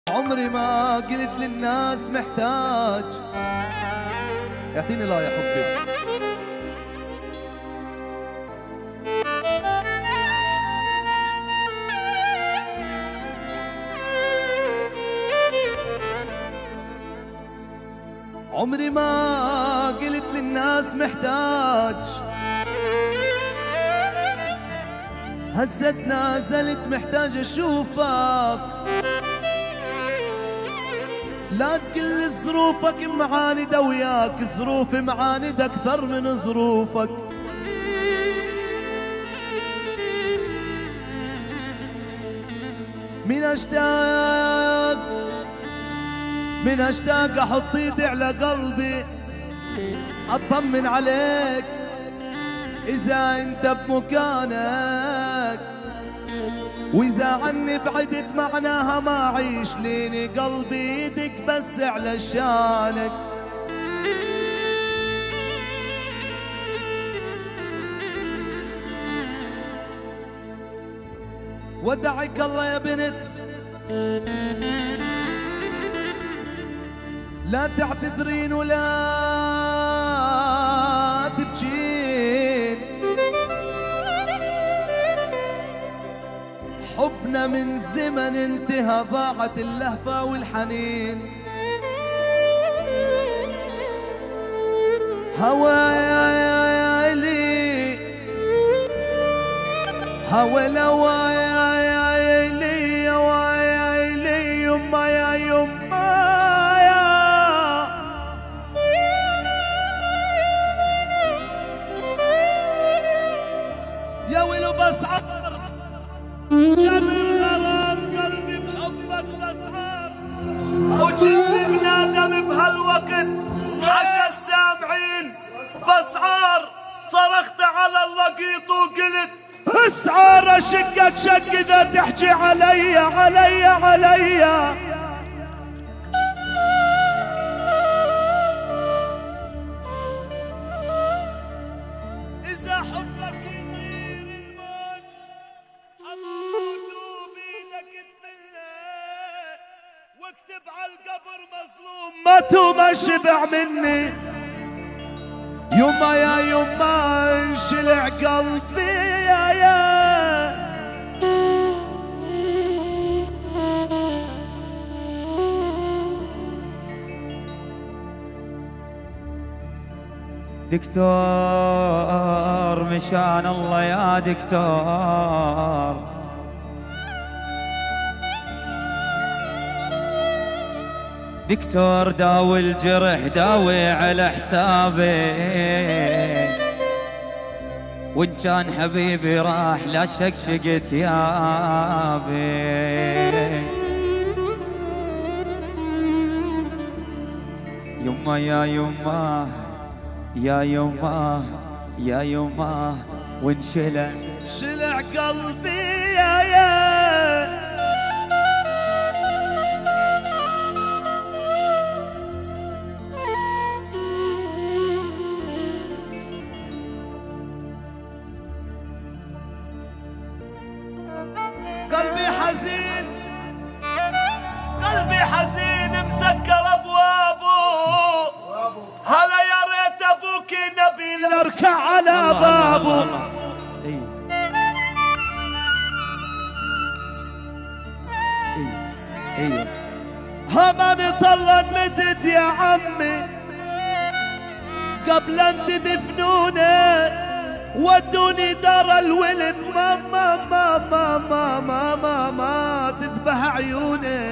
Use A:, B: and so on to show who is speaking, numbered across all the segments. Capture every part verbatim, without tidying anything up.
A: عمري ما قلت للناس محتاج. يعطيني لا يا حبي. عمري ما قلت للناس محتاج، هزت نازلت محتاج اشوفك. لا تقل ظروفك معاندة وياك، ظروفي معاندة اكثر من ظروفك. من اشتاق من اشتاق احط ايدي على قلبي اطمن عليك. اذا انت بمكانك واذا عني بعدت معناها ما اعيش. ليني قلبي ايدك بس على شانك. ودعك الله يا بنت، لا تعتذرين ولا تبكين. حبنا من زمن انتهى، ضاعت اللهفة والحنين. هوايا يا لي هوا لوايا يا لي هوايا لي يما يا يما يا يا ويلو بسعر جبر غرام قلبي بحبك بسعر. وجني بنادم بهالوقت عشا السامعين بسعر. صرخت على اللقيط وقلت اسعار اشقك شق اذا تحكي علي علي علي. اذا حبك يصير الموت اموت وبيدك تمله. واكتب على القبر مظلوم مات وما شبع مني. يما يا يما انشلع قلبي يا يا.
B: دكتور مشان الله يا دكتور، دكتور داوي الجرح داوي على حسابي. وان كان حبيبي راح لا شقشقت يابي. يما يا يما يا يما يا يما وانشلع
A: شلع قلبي يا يا. قلبي حزين قلبي حزين مسكر ابوابه. هلا يا ريت ابوك نبيل اركع على بابه.
B: ايوه
A: هماني طلت متت يا عمي قبل ان تدفنوني. ودوني دار الولد ما ما ما ما ما ما ما, ما تذبح عيوني.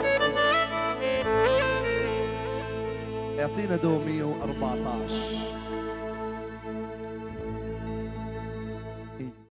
A: يعطينا دو مية وأربعة عشر.